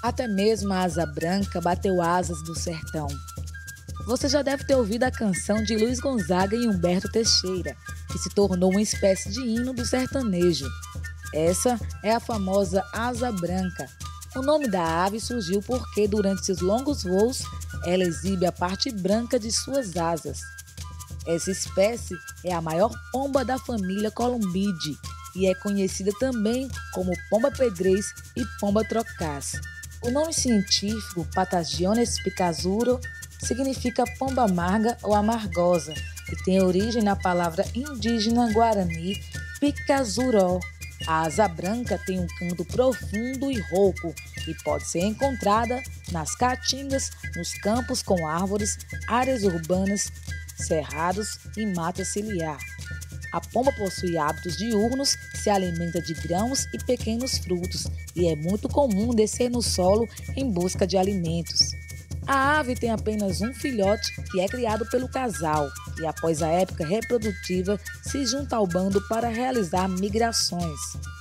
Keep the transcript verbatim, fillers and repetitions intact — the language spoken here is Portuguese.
Até mesmo a asa branca bateu asas do sertão. Você já deve ter ouvido a canção de Luiz Gonzaga e Humberto Teixeira, que se tornou uma espécie de hino do sertanejo. Essa é a famosa asa branca. O nome da ave surgiu porque, durante seus longos voos, ela exibe a parte branca de suas asas. Essa espécie é a maior pomba da família Columbidae e é conhecida também como pomba-pedrez e pomba-trocaz. O nome científico, Patagiones picazuro, significa pomba amarga ou amargosa e tem origem na palavra indígena guarani picazuró. A asa branca tem um canto profundo e rouco e pode ser encontrada nas caatingas, nos campos com árvores, áreas urbanas, cerrados e mata ciliar. A pomba possui hábitos diurnos, se alimenta de grãos e pequenos frutos e é muito comum descer no solo em busca de alimentos. A ave tem apenas um filhote que é criado pelo casal e, após a época reprodutiva, se junta ao bando para realizar migrações.